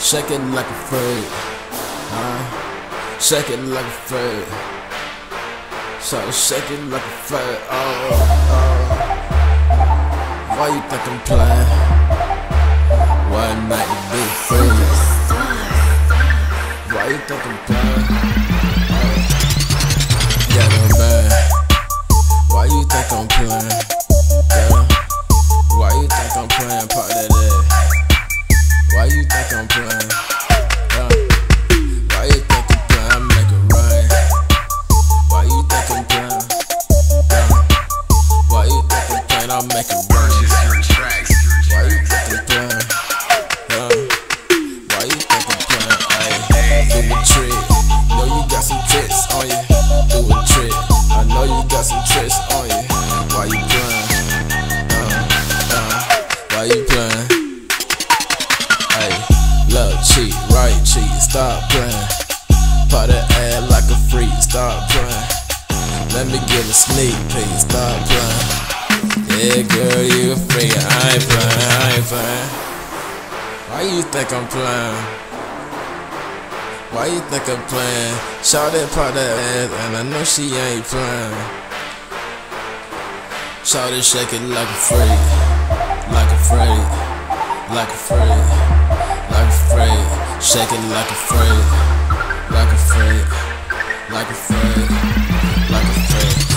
Shake it like a freak, shake it like a freak. So shake it like a freak. Why you think I'm playing? One night to be free. Why you think I'm playing? Yeah, I'm bad. Why you think I'm playing? Yeah. Why you think I'm playing part of that? Why you think I'm playing? Why you think I'm playing? I make it rain. Why you think I'm playing? Why you think I'm playing? I make it rain. Why you think I'm playing? Why you think I'm playing? Do a trick. Know you got some tricks on you. Do a trick. I know you got some tricks on you. Why you playing? Why you playing? Left cheek, right cheek, stop playing. Pop that ass like a freak, stop playing. Let me get a sneak peek, stop playing. Yeah, girl, you a freak, I ain't playing. Why you think I'm playing? Why you think I'm playing? Shawty pop that ass and I know she ain't playing. Shawty shake it like a freak, like a freak, like a freak. Like a freak, shake it like a freak, like a freak, like a freak, like a freak.